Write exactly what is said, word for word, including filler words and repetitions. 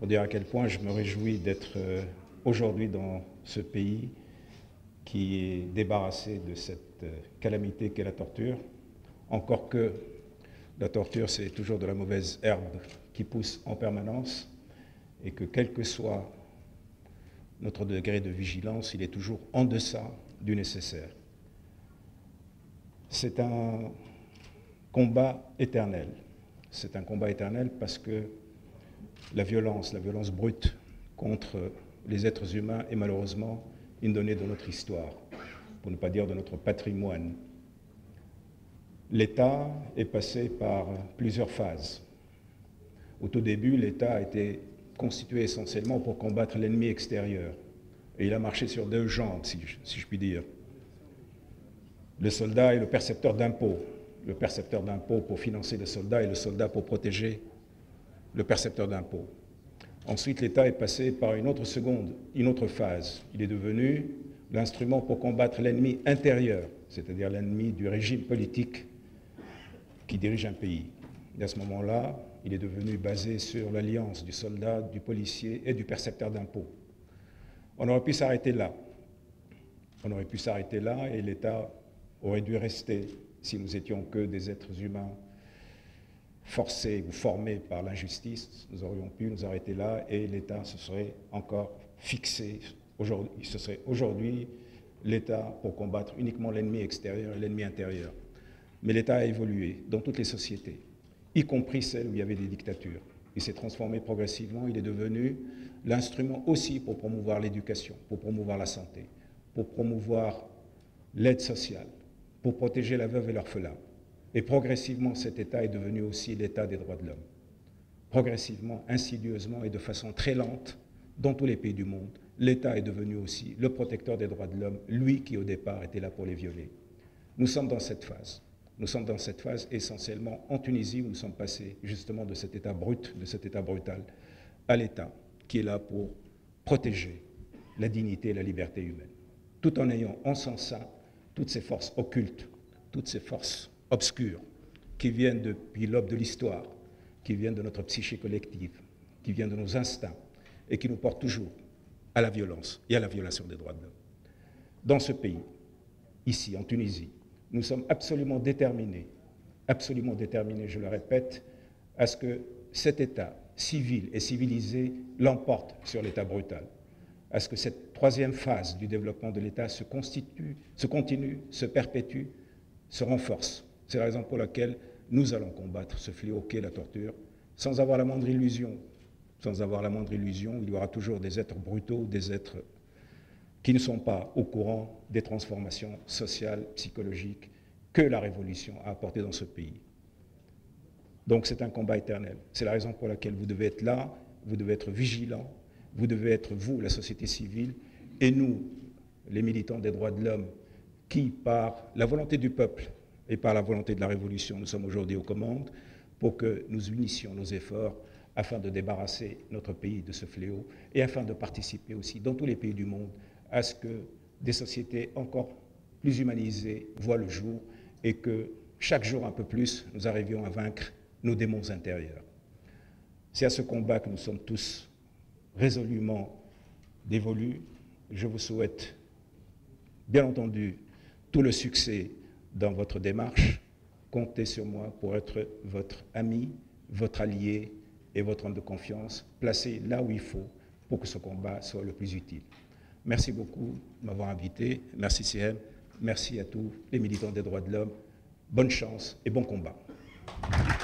pour dire à quel point je me réjouis d'être euh, aujourd'hui dans ce pays qui est débarrassé de cette euh, calamité qu'est la torture, encore que la torture, c'est toujours de la mauvaise herbe qui pousse en permanence, et que quel que soit notre degré de vigilance, il est toujours en deçà du nécessaire. C'est un combat éternel. C'est un combat éternel parce que la violence, la violence brute contre les êtres humains est malheureusement une donnée de notre histoire, pour ne pas dire de notre patrimoine. L'État est passé par plusieurs phases. Au tout début, l'État a été constitué essentiellement pour combattre l'ennemi extérieur. Et il a marché sur deux jambes, si je, si je puis dire. Le soldat est le percepteur d'impôts. Le percepteur d'impôts pour financer le soldat et le soldat pour protéger le percepteur d'impôts. Ensuite, l'État est passé par une autre seconde, une autre phase. Il est devenu l'instrument pour combattre l'ennemi intérieur, c'est-à-dire l'ennemi du régime politique qui dirige un pays. Et à ce moment-là, il est devenu basé sur l'alliance du soldat, du policier et du percepteur d'impôts. On aurait pu s'arrêter là. On aurait pu s'arrêter là et l'État aurait dû rester si nous étions que des êtres humains forcés ou formés par l'injustice. Nous aurions pu nous arrêter là et l'État se serait encore fixé. Aujourd'hui, ce serait aujourd'hui l'État pour combattre uniquement l'ennemi extérieur et l'ennemi intérieur. Mais l'État a évolué dans toutes les sociétés, y compris celles où il y avait des dictatures. Il s'est transformé progressivement, il est devenu l'instrument aussi pour promouvoir l'éducation, pour promouvoir la santé, pour promouvoir l'aide sociale, pour protéger la veuve et l'orphelin. Et progressivement, cet État est devenu aussi l'État des droits de l'homme. Progressivement, insidieusement et de façon très lente, dans tous les pays du monde, l'État est devenu aussi le protecteur des droits de l'homme, lui qui au départ était là pour les violer. Nous sommes dans cette phase. Nous sommes dans cette phase essentiellement en Tunisie où nous sommes passés justement de cet état brut, de cet état brutal, à l'état qui est là pour protéger la dignité et la liberté humaine, tout en ayant en son sein toutes ces forces occultes, toutes ces forces obscures qui viennent depuis l'aube de l'histoire, qui viennent de notre psyché collective, qui viennent de nos instincts et qui nous portent toujours à la violence et à la violation des droits de l'homme. Dans ce pays, ici en Tunisie, nous sommes absolument déterminés, absolument déterminés, je le répète, à ce que cet État civil et civilisé l'emporte sur l'État brutal, à ce que cette troisième phase du développement de l'État se constitue, se continue, se perpétue, se renforce. C'est la raison pour laquelle nous allons combattre ce fléau qu'est la torture, sans avoir la moindre illusion, sans avoir la moindre illusion, il y aura toujours des êtres brutaux, des êtres qui ne sont pas au courant des transformations sociales, psychologiques que la Révolution a apportées dans ce pays. Donc c'est un combat éternel. C'est la raison pour laquelle vous devez être là, vous devez être vigilants, vous devez être, vous, la société civile, et nous, les militants des droits de l'homme, qui, par la volonté du peuple et par la volonté de la Révolution, nous sommes aujourd'hui aux commandes, pour que nous unissions nos efforts afin de débarrasser notre pays de ce fléau et afin de participer aussi, dans tous les pays du monde, à ce que des sociétés encore plus humanisées voient le jour et que chaque jour un peu plus, nous arrivions à vaincre nos démons intérieurs. C'est à ce combat que nous sommes tous résolument dévolus. Je vous souhaite, bien entendu, tout le succès dans votre démarche. Comptez sur moi pour être votre ami, votre allié et votre homme de confiance, placé là où il faut pour que ce combat soit le plus utile. Merci beaucoup de m'avoir invité. Merci C M. Merci à tous les militants des droits de l'homme. Bonne chance et bon combat.